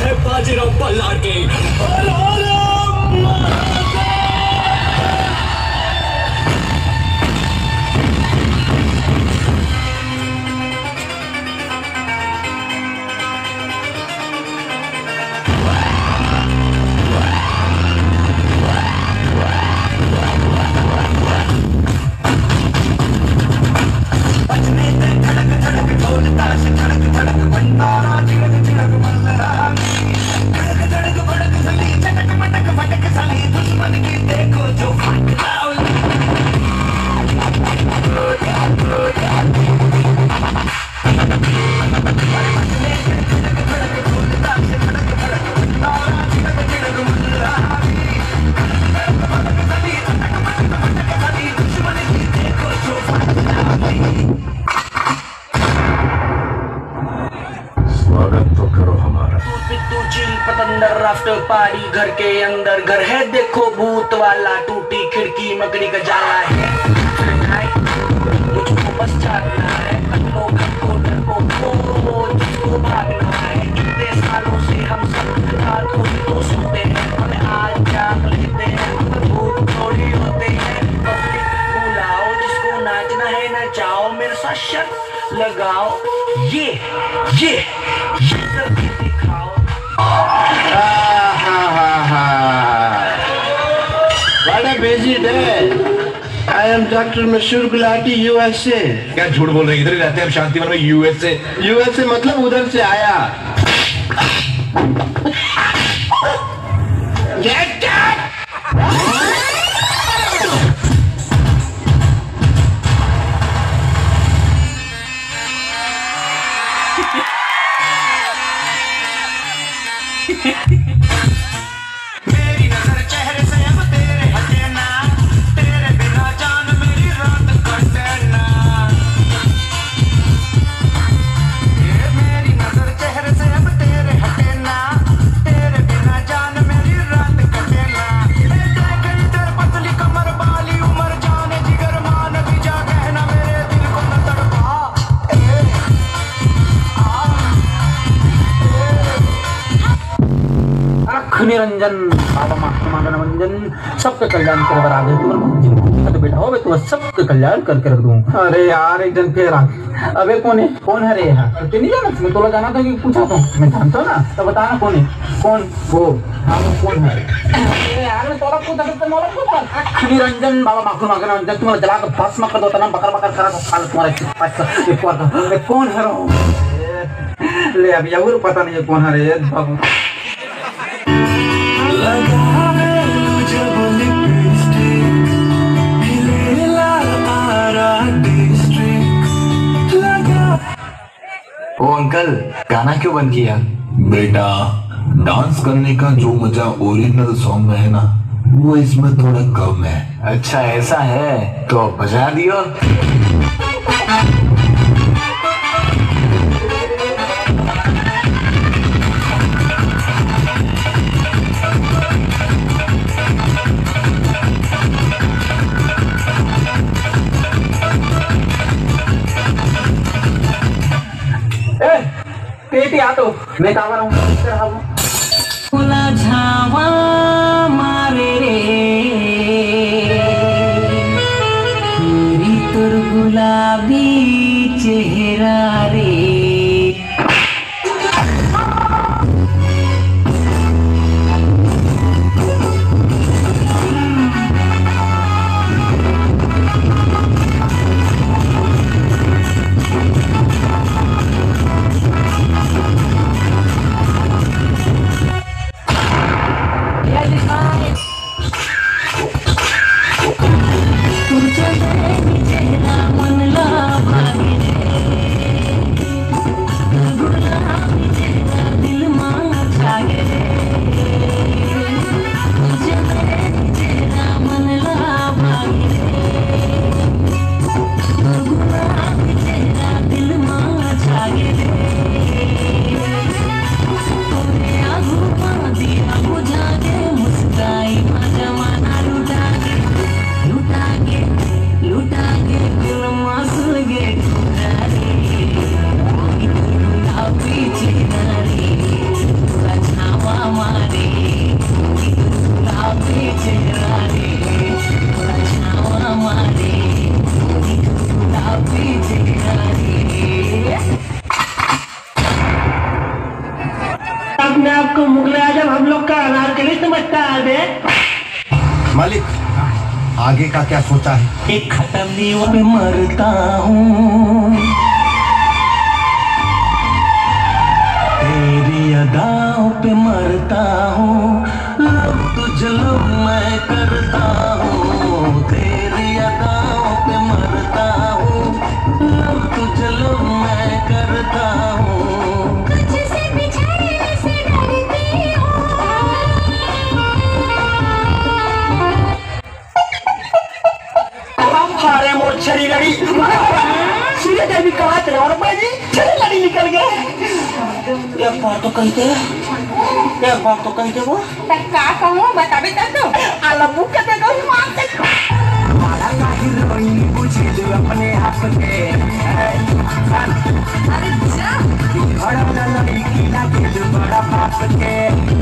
है बाजीराव बल्लार के। After party घर के अंदर घर है देखो भूत वाला, टूटी खिड़की मकड़ी का जाला है, मुझको बस जागना है, जिसको भागना है। इतने सालों से हम सब रात को तो सोते हैं, हमें आज जाग लेते हैं, भूत थोड़ी होते हैं। पब्लिक बुलाओ, जिसको नाचना है नचाओ, मेरे साथ शर्त लगाओ, ये सब दिखाओ। What a busy day! I am Dr. Mashur Gulati, USA. क्या झूठ बोल रहे हैं? इधर ही रहते हैं हम शांतिवन में, यूएसए। USA मतलब उधर से आया। Get up! मेरी नजर चेहरे से अब तेरे हटे ना, तेरे बिना जान मेरी रात कटे ना। ये मेरी नजर चेहरे से अब तेरे हटे ना, तेरे बिना जान मेरी रात कटे ना। देख तेरे पतली कमर वाली उम्र जाने जिगर मान भी जा, कहना मेरे दिल को न तड़पा। निरंजन बाबा मनोरंजन सबके कल्याण करे बराबर है। तो बेटा हो बे, तू सबके कल्याण करके रख दूं। अरे यार एक जन फिर अबे कौन है रे यहाँ? तो नहीं जाना, मैं तो जाना था कि पूछा तो मैं जानता हूँ ना, तो बताना कौन है? कौन वो? हाँ वो कौन है यार? मैं तोला पूछा तो मोला पूछा। निरंजन बाबा मनोरंजन तुम्हारा जला कर भस्म कर दो, तना बकर बकर करा तो खा तुम्हारा कौन है रो? ले अब यार पता नहीं है कौन है रे बाबू। ओ अंकल, गाना क्यों बंद किया? बेटा, डांस करने का जो मजा ओरिजिनल सॉन्ग में है ना, वो इसमें थोड़ा कम है। अच्छा ऐसा है, तो बजा दियो। पेटी आ तो मैं कहा हूँ खुला झावा मारे रे मेरी तुर गुलाबी चेहरा रे। को मुगल आजम हम लोग का अनारकली समझता है। मालिक, आगे का क्या सोचा है? एक खत्म दीवा पे मरता हूँ, तेरी अदाओं पे मरता हूँ, लब तुझ लब मैं करता हूँ, तेरी अदाओं पे मरता हूँ, लब तुझ लब मैं करता हूँ। तुझसे बिछड़ने से डरती हूँ। अरे मोर छरी लड़ी सीधे देवी कहा थे और बाजी छरी लड़ी निकल गए। एक बार तो कहते वो तब का कहूँ बताबे तब तो आला बुक के दे दो मार से। माला का हीरोइन बुझे लो अपने आप के। अरे जा बड़ा लड़की ना के बड़ा बाप के।